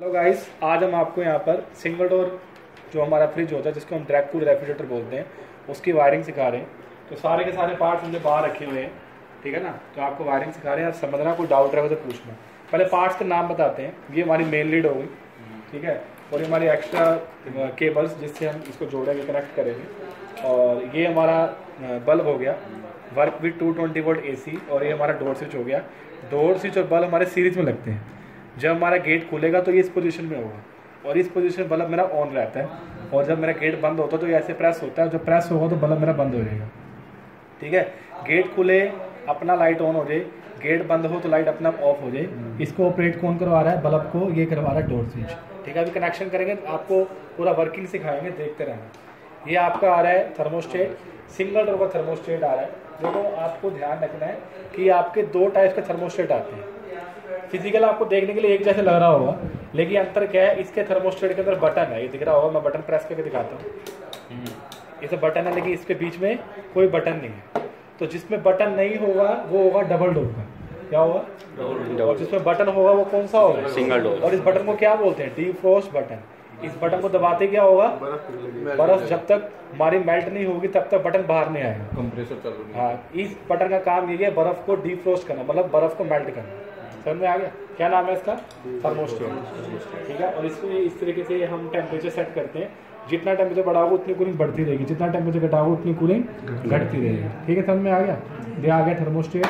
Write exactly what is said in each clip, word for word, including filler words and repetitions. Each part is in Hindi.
तो गाइस आज हम आपको यहाँ पर सिंगल डोर जो हमारा फ्रिज होता है जिसको हम डायरेक्ट कूल रेफ्रिजरेटर बोलते हैं उसकी वायरिंग सिखा रहे हैं। तो सारे के सारे पार्ट्स हमने बाहर रखे हुए हैं, ठीक है ना। तो आपको वायरिंग सिखा रहे हैं, समझना कोई डाउट रहे तो पूछना। पहले पार्ट्स के नाम बताते हैं। ये हमारी मेन लीड हो गई, ठीक है, और ये हमारी एक्स्ट्रा केबल्स जिससे हम इसको जोड़ेंगे, कनेक्ट करेंगे। और ये हमारा बल्ब हो गया, work with two twenty volt AC. और ये हमारा डोर स्विच हो गया। डोर स्विच और बल्ब हमारे सीरीज में लगते हैं। जब हमारा गेट खुलेगा तो ये इस पोजीशन में होगा और इस पोजीशन में बल्ब मेरा ऑन रहता है, और जब मेरा गेट बंद होता है तो ये ऐसे प्रेस होता है। जब प्रेस होगा तो बल्ब मेरा बंद हो जाएगा, ठीक है। गेट खुले अपना लाइट ऑन हो जाए, गेट बंद हो तो लाइट अपना ऑफ हो जाए। इसको ऑपरेट कौन करवा रहा है? बल्ब को ये करवा रहा है डोर स्विच, ठीक है। अभी कनेक्शन करेंगे तो आपको पूरा वर्किंग सिखाएंगे, देखते रहना। ये आपका आ रहा है थर्मोस्टेट, सिंगल डोर का थर्मोस्टेट आ रहा है। देखो आपको ध्यान रखना है कि आपके दो टाइप के थर्मोस्टेट आते हैं। फिजिकल आपको देखने के लिए एक जैसे लग रहा होगा, लेकिन अंतर क्या है, इसके थर्मोस्टेट के अंदर बटन है, ये दिख रहा होगा। मैं बटन प्रेस करके दिखाता हूँ। ये तो बटन है, लेकिन इसके बीच में कोई बटन नहीं है। तो जिसमें बटन नहीं होगा वो होगा डबल डोर का। क्या होगा? Double door. और जिसमें बटन होगा वो कौन सा होगा? Single door. और इस बटन को क्या बोलते हैं? Defrost button. इस बटन को दबाते क्या होगा? बर्फ जब तक हमारी मेल्ट नहीं होगी तब तक बटन बाहर नहीं आएगा, कंप्रेसर चालू नहीं। हाँ, इस बटन का काम ये है बर्फ को डिफ्रॉस्ट करना, मतलब बर्फ को मेल्ट करना। समझ में आ गया? क्या नाम है इसका? थर्मोस्टेट, ठीक है। और इसमें इस तरीके से हम टेम्परेचर सेट करते हैं। जितना टेम्परेचर बढ़ाओगे उतनी कूलिंग बढ़ती रहेगी, जितना टेम्परेचर घटाओगे उतनी कूलिंग घटती रहेगी, ठीक है। समझ में आ गया? ये आ गया थर्मोस्टेट।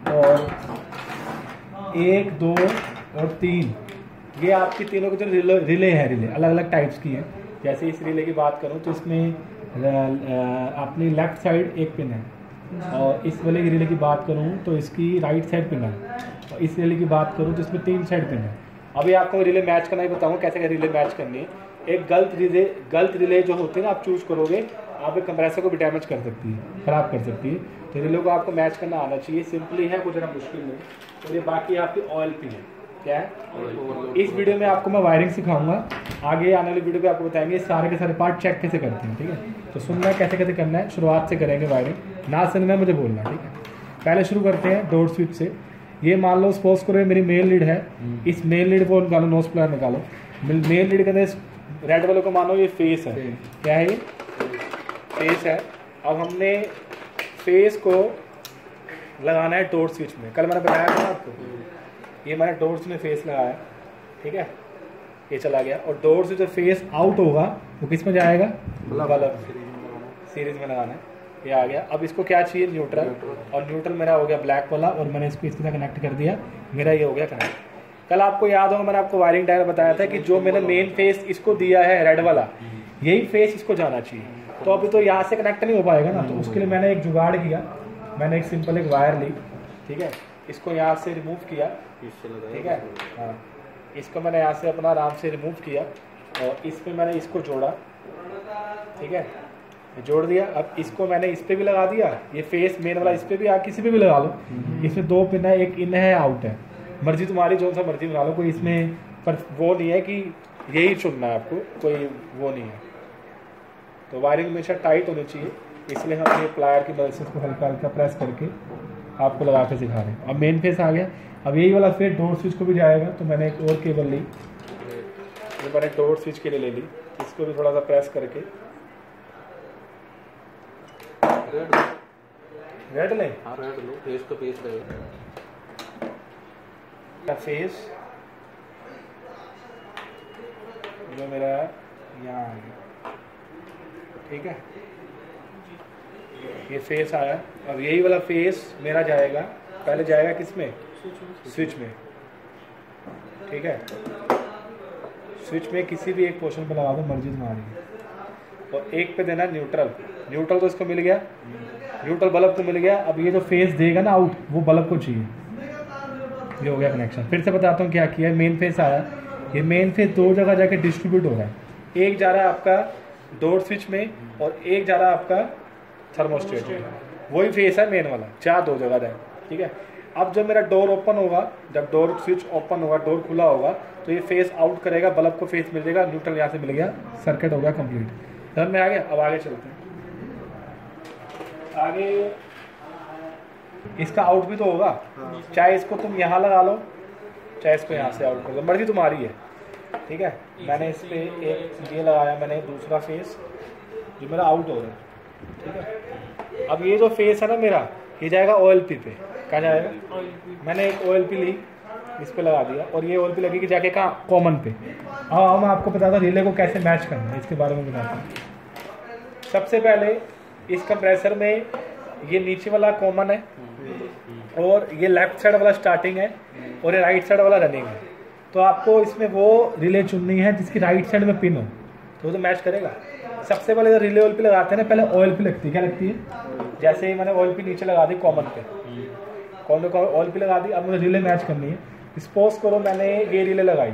और एक, दो और तीन, ये आपकी तीनों की जो रिले रिले है, रिले अलग अलग टाइप्स की हैं। जैसे इस रिले की बात करूँ तो इसमें अपनी लेफ्ट साइड एक पिन है, और इस वाले की रिले की बात करूँ तो इसकी राइट साइड पिन है, और इस रिले की बात करूँ तो इसमें तीन साइड पिन है। अभी आपको रिले मैच करना ही बताऊँगा कैसे रिले मैच करनी है। एक गलत रिले गलत रिले जो होती है ना, आप चूज करोगे, आप एक कंप्रेसर को भी डैमेज कर सकती है, ख़राब कर सकती है। तो रिले को आपको मैच करना आना चाहिए, सिंपली है, कुछ ज़्यादा मुश्किल नहीं। और ये बाकी आपकी ऑयल पिन है। क्या है? इस वीडियो में आपको मैं वायरिंग सिखाऊंगा, आगे आने वाली वीडियो पे आपको बताएंगे सारे के सारे पार्ट चेक कैसे करते हैं, ठीक है। तो सुनना कैसे कैसे करना है, शुरुआत से करेंगे वायरिंग, ना सुनना मुझे बोलना, ठीक है। पहले शुरू करते हैं डोर स्विच से। ये मान लो सपोज करो मेरी मेल लीड है, इस मेल लीड को निकालो, नोज प्लायर निकालो। मेल लीड के अंदर रेड वाले को मानो ये फेस है। क्या है? ये फेस है। अब हमने फेस को लगाना है डोर स्विच में। कल मैंने बताया था आपको, ये मैंने डोर्स में फेस लगाया, ठीक है, ये चला गया। और डोर से जो फेस आउट होगा वो किस में जाएगा? बल्ब सीरीज में लगाना है। ये आ गया। अब इसको क्या चाहिए? न्यूट्रल। और न्यूट्रल मेरा हो गया ब्लैक वाला, और मैंने इसको इस तरह कनेक्ट कर दिया, मेरा ये हो गया कनेक्ट। कल आपको याद होगा मैंने आपको वायरिंग डायल बताया था कि जो मैंने मेन फेस इसको दिया है रेड वाला, यही फेस इसको जाना चाहिए। तो अभी तो यहाँ से कनेक्ट नहीं हो पाएगा ना, तो उसके लिए मैंने एक जुगाड़ किया। मैंने एक सिंपल एक वायर ली, ठीक है, इसको यहाँ से रिमूव किया, ठीक है। हाँ, इसको मैंने यहाँ से अपना आराम से रिमूव किया, और इसमें मैंने इसको जोड़ा, ठीक है, जोड़ दिया। अब इसको मैंने इस पर भी लगा दिया, ये फेस मेन वाला इस पर भी, आप किसी पे भी लगा लो। इसमें दो पिन है, एक इन है, आउट है, मर्जी तुम्हारी, जो सा मर्जी बना लो, कोई इसमें पर वो नहीं है कि यही चुनना है आपको, कोई वो नहीं है। तो वायरिंग हमेशा टाइट होनी चाहिए, इसलिए हम ये प्लायर की मदद से इसको हल्का हल्का प्रेस करके आपको लगा के सिखा रहे हैं। अब मेन फेस आ गया। अब यही वाला फेस डोर स्विच को भी जाएगा, तो मैंने एक और केबल ली, ये मैंने डोर स्विच के लिए ले ली। इसको भी थोड़ा सा प्रेस करके रेड रेड लें। हाँ, रेड लो, फेस तो फेस लगेगा। फेस जो मेरा यहाँ आ गया, ठीक है, ये फेस आया। अब यही वाला फेस मेरा जाएगा, पहले जाएगा किस में? स्विच में, ठीक है। स्विच में किसी भी एक पोर्शन पे लगा दो, मर्जी तुम्हारी। और एक पे देना न्यूट्रल। न्यूट्रल तो इसको मिल गया, न्यूट्रल बल्ब को मिल गया। अब ये जो फेस देगा ना आउट, वो बल्ब को चाहिए। ये हो गया कनेक्शन। फिर से बताता हूँ क्या किया। मेन फेस आया, ये मेन फेस दो जगह जाके डिस्ट्रीब्यूट हो रहा है। एक जा रहा है आपका डोर स्विच में, और एक जा रहा है आपका थर्मोस्टेट में। वही फेस है मेन वाला, चार दो जगह जाए, ठीक है। अब जब मेरा डोर ओपन होगा, जब डोर स्विच ओपन होगा, डोर खुला होगा, तो ये फेस आउट करेगा, बल्ब को फेस मिल जाएगा, न्यूट्रल यहाँ से मिल गया, सर्किट हो गया कंप्लीट। समझ में आ गया? अब आगे चलते हैं। आगे इसका आउट भी तो होगा, चाहे इसको तुम यहाँ लगा लो, चाहे इसको यहाँ से आउट कर दो, मर्जी तुम्हारी है। ठीक है, मैंने इस पे एक ये लगाया, मैंने दूसरा फेस जो मेरा आउट हो रहा है, ठीक है। अब ये जो फेस है ना मेरा, ये जाएगा ओ एल पी पे। क्या जाएगा? मैंने एक ओ एल पी ली, इस पे लगा दिया, और ये ओ एल पी लगेगी जाके कहाँ? कॉमन पे। अब अब मैं आपको बताता हूँ रिले को कैसे मैच करना है, इसके बारे में बताता हूँ। सबसे पहले इस कंप्रेसर में ये नीचे वाला कॉमन है, और ये लेफ्ट साइड वाला स्टार्टिंग है, और ये राइट साइड वाला रनिंग है। तो आपको इसमें वो रिले चुननी है जिसकी राइट साइड में पिन हो, तो वो तो मैच करेगा। सबसे पहले जब रिले ओ एल पी लगाते हैं ना, पहले ओ एल पी लगती है। क्या लगती है? जैसे ही मैंने ओ एल पी नीचे लगा दी कॉमन पे, कॉमन पे ओ एल पी लगा दी। अब मुझे रिले मैच करनी है। सपोज करो मैंने ये रिले लगाई,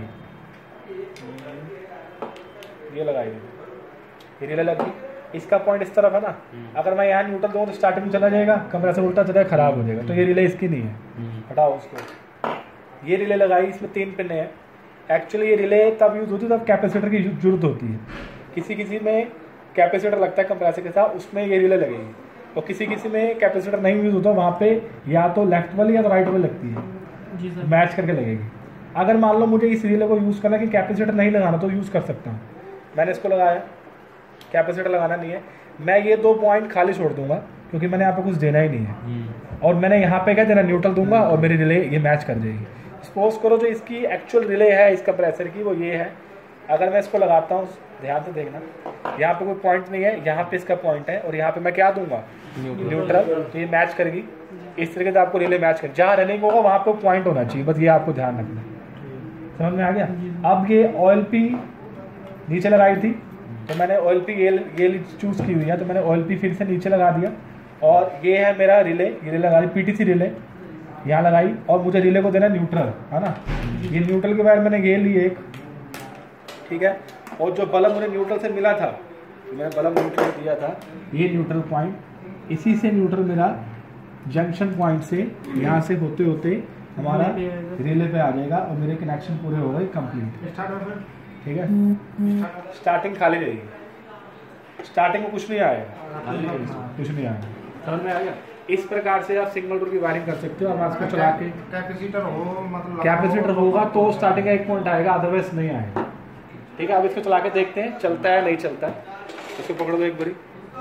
ये लगाई, ये रिले लगी, इसका पॉइंट इस तरफ है ना। अगर मैं यहाँ न्यूट्रल दूँ तो स्टार्टिंग में चला जाएगा, कंप्रेसर उल्टा चला जाएगा, खराब हो जाएगा। तो ये रिले इसकी नहीं है, हटाओ उसको। ये रिले लगाई, इसमें तीन पिन है। एक्चुअली ये रिले तब यूज होती है तब कैपेसिटर की जरूरत होती है। किसी किसी में कैपेसिटर लगता है कंप्रेसर के साथ, उसमें ये रिले लगेगी। और किसी किसी में कैपेसिटर नहीं यूज होता, वहाँ पे या तो लेफ्ट वाली या तो राइट वाली लगती है, जी सर, मैच करके लगेगी। अगर मान लो मुझे इस रिले को यूज़ करना कि कैपेसिटर नहीं लगाना, तो यूज़ कर सकता हूँ। मैंने इसको लगाया, कैपेसिटर लगाना नहीं है, मैं ये दो पॉइंट खाली छोड़ दूंगा क्योंकि मैंने यहाँ पे कुछ देना ही नहीं है। और मैंने यहाँ पे क्या देना, न्यूट्रल दूंगा और मेरी रिले ये मैच कर जाएगी। सपोज करो जो इसकी एक्चुअल रिले है इस कंप्रेसर की, वो ये है। अगर मैं इसको लगाता हूँ, ध्यान से देखना, यहाँ पे कोई पॉइंट नहीं है, यहाँ पे इसका पॉइंट है, और यहाँ पे मैं क्या दूंगा? न्यूट्रल। तो ये मैच करेगी। इस तरीके से आपको रिले मैच कर, जहाँ रनिंग होगा वहाँ पे पॉइंट होना चाहिए, बस ये आपको ध्यान रखना। समझ में आ गया? अब ये ओ एल पी नीचे लगाई थी, तो मैंने ओ एल पी ये ये चूज़ की हुई है, तो मैंने ओ एल पी फिर से नीचे लगा दिया। और ये है मेरा रिले, ये रिले लगा दी, पी टी सी रिले यहाँ लगाई, और मुझे रिले को देना न्यूट्रल, है ना। ये न्यूट्रल के बाद मैंने ये ली एक, ठीक है। और जो बल्ब मुझे न्यूट्रल से मिला था, तो मैंने बल्ब न्यूट्रल दिया था, ये न्यूट्रल पॉइंट, इसी से न्यूट्रल मेरा जंक्शन पॉइंट से यहाँ से होते होते हमारा रिले पे आ जाएगा, और मेरे कनेक्शन पूरे हो गए कंप्लीट। ठीक है, स्टार्टिंग खाली रहेगी, स्टार्टिंग में कुछ नहीं आएगा, कुछ नहीं आएगा। समझ में आ गया? इस प्रकार से आप सिंगल डोर की वायरिंग कर सकते हो। और इसको चला के कैपेसिटर हो, मतलब कैपेसिटर होगा तो स्टार्टिंग का एक पॉइंट आएगा, अदरवाइज नहीं आएगा। ठीक है, अब इसको चला के देखते हैं चलता है नहीं चलता है। इसको पकड़ दो एक बारी,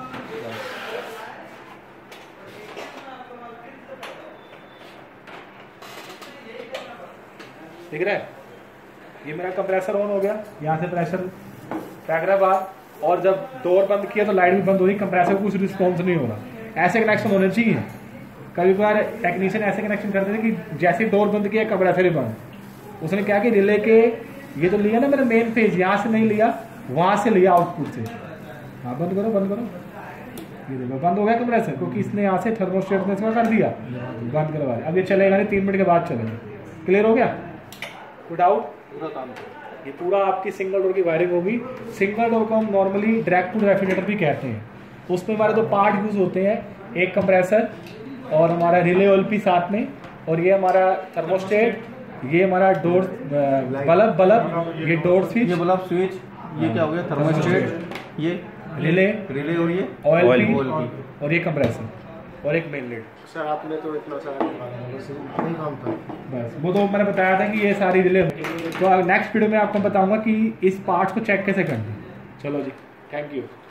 दिख रहा है? ये मेरा कंप्रेसर ऑन हो गया, यहाँ से प्रेशर फेंक रहा बाहर, और जब डोर बंद किया तो लाइट भी बंद हो रही, कंप्रेसर को कुछ रिस्पॉन्स नहीं हो रहा। ऐसे कनेक्शन होने चाहिए। कभी कभार टेक्नीशियन ऐसे कनेक्शन करते थे कि जैसे डोर बंद किया कंप्रेसर ही बंद। उसने क्या कि रिले के ये तो लिया ना मेरा मेन फेज, यहाँ से नहीं लिया, वहाँ से लिया आउटपुट से। हाँ बंद करो, बंद करो, ये देखो बंद हो गया कंप्रेसर, क्योंकि इसने यहाँ से थर्मोस्टेट ने इसका कर दिया, बंद करवा दिया। अब ये चलेगा नहीं, तीन मिनट के बाद चलेगा। क्लियर हो गया? कोई डाउट? पूरा काम ये पूरा आपकी सिंगल डोर की वायरिंग होगी। सिंगल डोर को हम नॉर्मली डायरेक्ट टू रेफ्रिजरेटर भी कहते हैं। तो उसमें हमारे दो पार्ट यूज होते हैं, एक कंप्रेसर और हमारा रिले ओ एल पी साथ में, और ये हमारा थर्मोस्टेट, ये हमारा डोर बल्ब बल्ब ये डोर स्विच, ये बल्ब स्विच, ये क्या हो गया? थर्मोस्टेट, ये रिले रिले और ये ओ एल पी, और ये कंप्रेसर और एक मेन लिड। सर आपने तो इतना सारा नहीं काम था, बस वो तो मैंने बताया था कि ये सारी रिले। तो नेक्स्ट वीडियो में आपको बताऊंगा कि इस पार्ट्स को चेक कैसे करना है। चलो जी, थैंक यू।